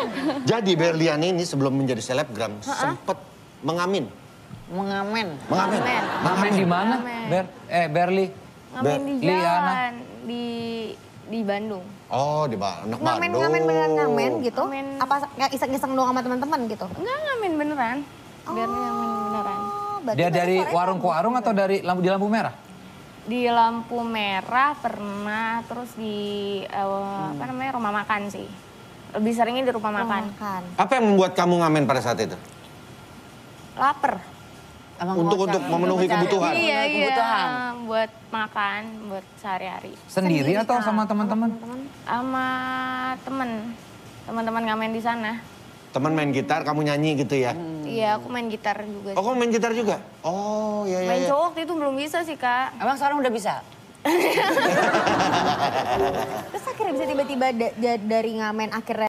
Jadi Berliana ini sebelum menjadi selebgram sempat mengamen. Mengamen. Ngamen di mana? Berli. Ngamen di Liana. jalan, di Bandung. Oh, di anak Bandung. Ngamen beneran ngamen gitu? Ngamen. Apa iseng-iseng doang sama teman-teman gitu? Enggak ngamen beneran. Biar ngamen beneran. Berarti Dia baru dari sore warung ke warung atau dari di lampu merah? Di lampu merah pernah, terus di apa namanya rumah makan sih. Lebih seringnya di rumah makan. makan. Apa yang membuat kamu ngamen pada saat itu? Lapar. Untuk memenuhi kebutuhan. Iya, kebutuhan. buat makan, buat sehari-hari. Sendiri atau sama teman-teman? Sama teman-teman ngamen di sana. Teman main gitar, kamu nyanyi gitu ya? Iya, aku main gitar juga. Oh, kamu main gitar juga? Oh, iya, iya. Main iya. cowok waktu itu belum bisa sih, Kak. Emang sekarang udah bisa? Terus akhirnya bisa tiba-tiba dari ngamen akhirnya